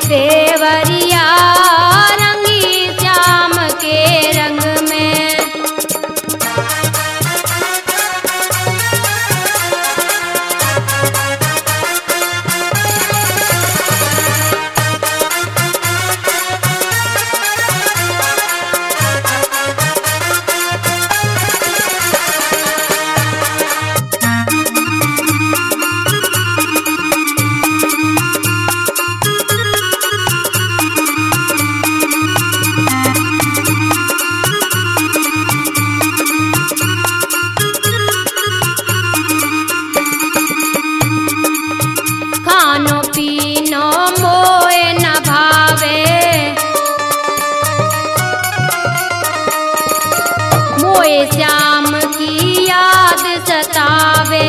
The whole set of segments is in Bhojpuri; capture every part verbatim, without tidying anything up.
देवरिया रंगी श्याम के रंग में। खानो पीनो मोए न भावे, मोए श्याम की याद सतावे।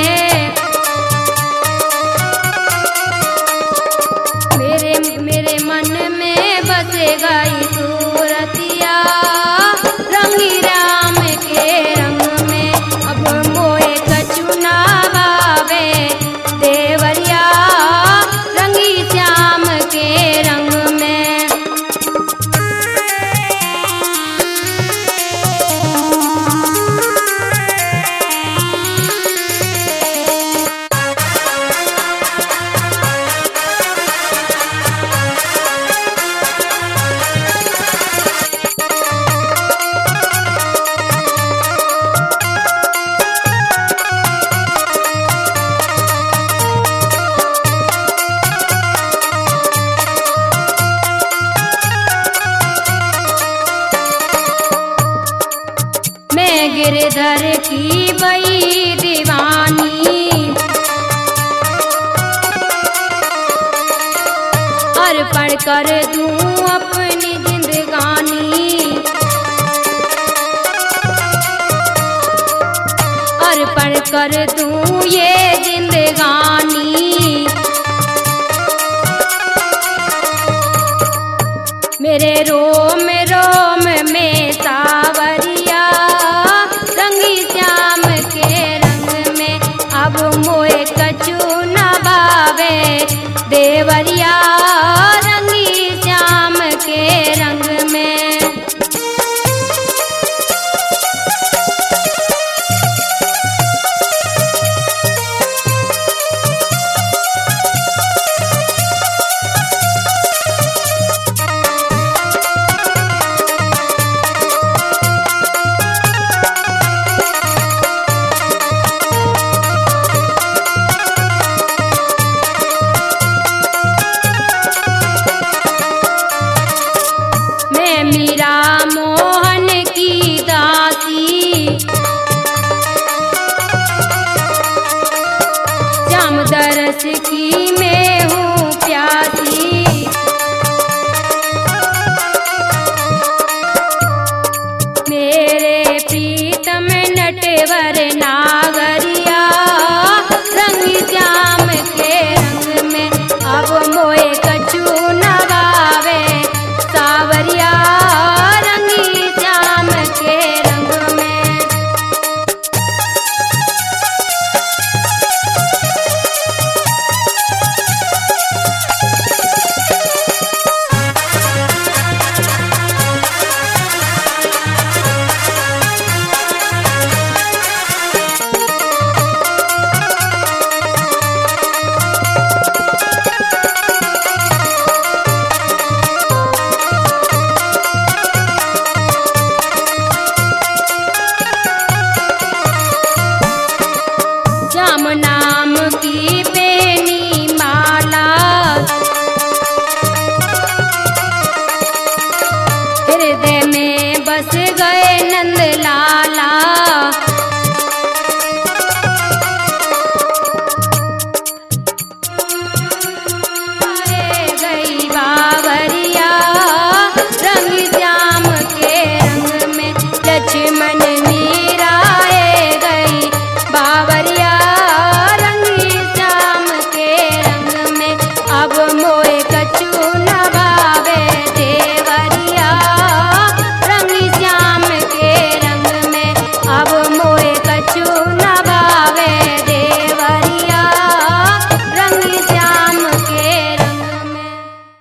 मेरे मेरे मन में बसे गई सूरतिया रंगी राम के रंग में। अब मोए कछु ना भावे देवरिया रंगी श्याम के रंग में। मैं गिरधर की बई दीवानी, अर्पण कर दूं अपनी जिंदगानी। अर्पण कर दूं ये जिंदगानी। मेरे रोम रोम में सावरिया रंगी श्याम के रंग में। अब मोए कछु न भावे देवरिया रंगी श्याम के रंग में। मीरा मोहन की दासी, श्याम दरस की मैं हूँ प्यासी। मेरे प्रीतम नटवर नागरिया रंग श्याम के रंग में। अब मोए कछु न भावे सावरिया रंगी श्याम के रंग में। श्याम नाम की